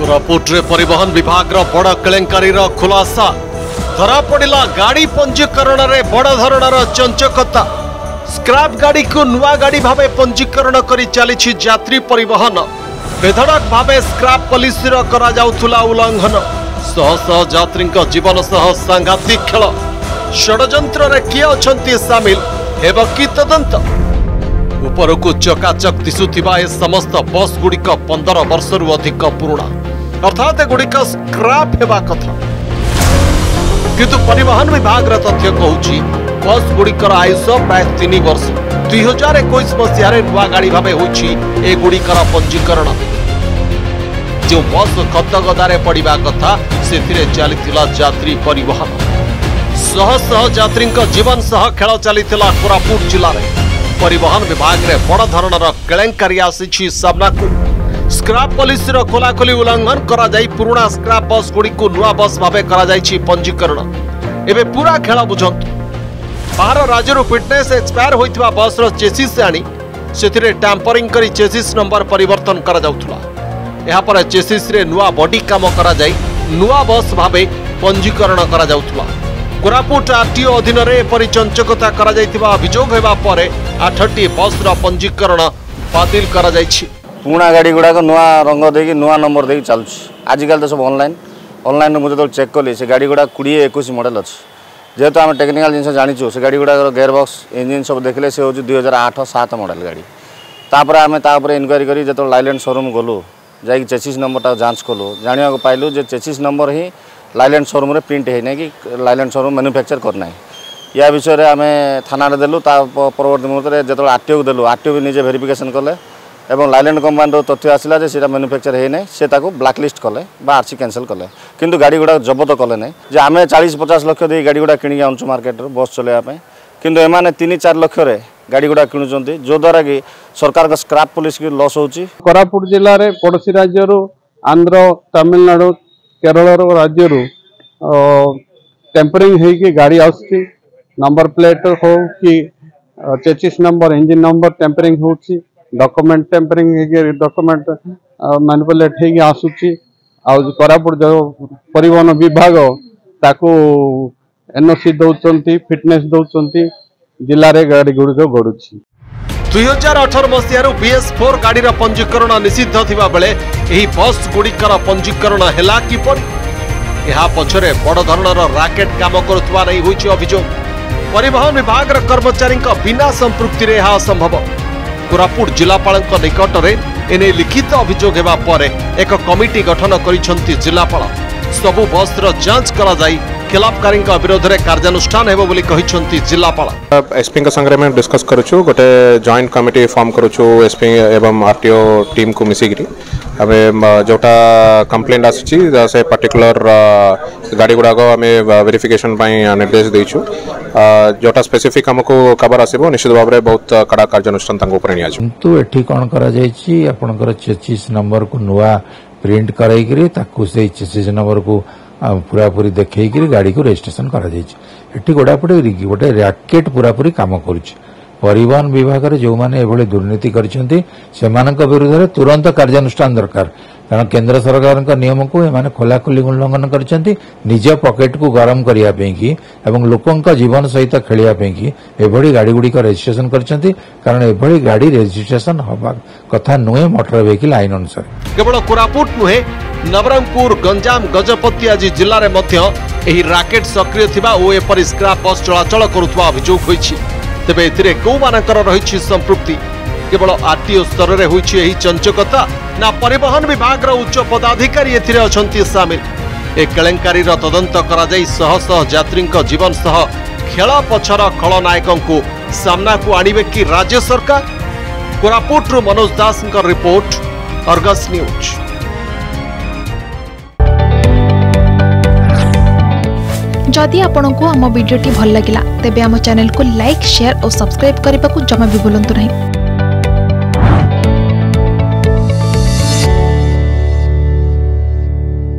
कोरापुट रे परिवहन विभाग रो बड़ केलेंकारी रो खुलासा धरा पड़ा गाड़ी पंजीकरण रे बड़ धरणर चंचकता। स्क्रैप गाड़ी को नुआ गाड़ी भावे पंजीकरण करी चली यात्री परिवहन बेधड़क भावे स्क्रैप पुलिस रो करा जाउथुला उल्लंघन। शह शह यात्री जीवन सह सांघातिक खेल षड्यंत्र रे किए अछंती सामिल हेब कि तदंत। उपरकू चकाचक दिशुथिबा ए समस्त बस गुड़िक 15 वर्षरू अधिक पुराणा अर्थात एगुड़िक स्क्रैप हेबा कथा, किंतु परिवहन विभाग तथ्य कहूची बस गुड़िकर आयुष प्राय 3 वर्ष। 2021 मसीह नुआ गाड़ी भाव होगुड़िकर पंजीकरण। जो बस खतगदारे पड़ा कथा से चली यात्री परिवहन। शह शह यात्री जीवन सह खेल चली कोरापुट जिले में परिवहन विभाग रे बड़ धरणर केलेंकारी आसी सामना को। स्क्रैप पुलिस रो खोलाखोली उल्लंघन करा जाई पुराना स्क्रैप बस गुड़ी को नुआ बस भावे करा जाई पंजीकरण। एबे पूरा खेल बुझंतु। बाहर राज्य फिटनेस एक्सपायर होइतबा बस रो चेसिस आनी सेथिरे टैंपरिंग करी चेसिस नंबर परिवर्तन करा जाउथुला। एहा पर चेसिस रे नुआ बॉडी काम करा जाई नुआ बस भावे पंजीकरण करा जाउथुला। कोरापुट आरटीओ अधीन एपरी चंचकता करा जाइतिबा अभियोग हेबा परे 8टी बस रा पंजीकरण बातिल करा जाइछि। पुराना गाड़ी गुड़ाक नुआ रंग देकी नुआ नंबर देकी चलुछि। आजिकल तो सब ऑनलाइन मुझे तो चेक कली से गाड़ी गुड़ा 2021 मॉडल अच्छी। जेहेतु आम टेक्निकल जिन जाचु से गाड़ी गुड़ा गेयर बॉक्स इंजिन सब देखले से हूँ 2008-07 मॉडल गाड़ी। तापर आम इनक्वारी करी जो लाइलैंड शोरूम गलु जा चेसिस नंबर जांच कलु जाना पाइलु जे चेसिस नंबर ही लाइलैंड शोरूम रे प्रिंट है कि लाइलैंड शोरूम मैन्युफैक्चर करना है। या विषय आम थाना देलु परवर्ती मुहूर्त जो आरटीओ को देलु आरटीओ भी निजे वेरिफिकेशन कले एवं लाइलैंड कंपनी तथ्य आसला से मैन्युफैक्चर है ना से ब्लैकलिस्ट कले आरसी कैंसल कले किंतु गाड़ी गुड़ा जबत कले ना जे आम 40-50 लक्ष दे गाड़ी गुड़ा किणी आनु मार्केट बस चलैया किंतु एमाने 3-4 लक्ष रे गाड़ी गुड़ा किणुचंती जो द्वारा कि सरकार का स्क्रैप पुलिस की लॉस होची। कोरापुट जिले में पड़ोसी राज्य आंध्र तमिलनाडु केरल राज्य टेम्परिंग होगी गाड़ी आसुची नंबर प्लेट हो कि chassis number engine number tampering होची डॉक्यूमेंट टेम्परिंग डॉक्यूमेंट मैनिपुलेट होगी आसुची। कोरापुट जो परिवहन विभाग ताकू एनओसी दौरान फिटनेस दौरान जिले में गाड़ी गुड़िक गड़ुची। 2018 मसीह BS4 गाड़ी पंजीकरण निषिद्ध थिबा बेले एही बस गुड़िकर पंजीकरण हेला किपरि एहा पछरे बड़ धरणर राकेट काम करुवा नहीं होइछि अभियोग। परिवहन विभाग कर्मचारी बिना संपृक्ति रे एहा असंभव। कोरापुट जिलापाल निकट में एने लिखित अभियोग हेबा परे एक कमिटी गठन करिसंती जिलापाल। सबु बस रो जांच करा जाई खिलाफकारी विरोध में कार्यानुष्ठान हेबो बोली कहिसंती जिलापाल। एसपी का संगे में डिस्कस करूछु गोटे जॉइंट कमिटी फॉर्म करूछु एसपी एवं आरटीओ टीम को मिसिकरी हमें जोटा कंप्लेंट आसी से पर्टिकुलर गाड़ी गुड़ा को आम वेरिफिकेशन निर्देश देचु जोटा स्पेसिफिक हमको खबर आसो निश्चित भाव में बहुत कड़ा कार्यानुष्ठान किंतु एठी कौन करा जायछि आपनकर चेसिस नंबर को नुआ प्रिंट कराइकरी ताकू से चेसिस नंबर को पूरापूरी देखी गाड़ी को रजिस्ट्रेशन कर गोटे रैकेट पूरापूरी काम करुच्ची। परिवहन विभाग में जो मैंने एभली दुर्नीति करछंती सेमानक विरुद्ध तुरंत कार्यानुष्ठान दरकार कारण केंद्र सरकार नियम को एमाने खोलाखोली उल्लंघन करछंती निज पॉकेट को गरम करिया पेंकी एवं लोकंक जीवन सहित खेलिया पेंकी एभली गाड़ी गुड़ी का रजिस्ट्रेशन करछंती कारण एभली गाड़ी रजिस्ट्रेशन हबा कथा नुहे मोटर व्हीकल आईन अनुसार। केवल कोरापुट नुहे नवरंगपुर गंजाम गजपति आदि जिले में एही राकेट सक्रिय थिबा ओ एपरि स्क्रैप बस चलाचल करुवा अभियोग होइछि। तेबे एथिरे कोमानकर रहिछि संपृक्ति केवल आरटीओ स्तर रे होइछि एही चंचकता ना परिवहन विभाग रो उच्च पदाधिकारी एथिरे अछंती सामिल। ए केलेंकारी रो तदंत करा जाई शह शह यात्री जीवन सह खेल पछर खलनायकंकु सामना को आनिबे कि राज्य सरकार। कोरापुट रो मनोज दास का रिपोर्ट अर्गस न्यूज। जदि आपंक आम भिडी भल लगा तेब आम चैनल को लाइक शेयर और सब्सक्राइब करने को जमा भी भूलु नहीं।